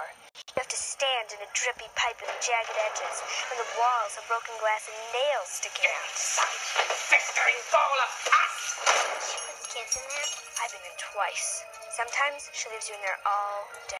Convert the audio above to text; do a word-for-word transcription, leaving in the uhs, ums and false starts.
floor. You have to stand in a drippy pipe with jagged edges, and the walls have broken glass and nails sticking out. Inside, festering ball of pus! She puts kids in there? I've been in twice. Sometimes she leaves you in there all day.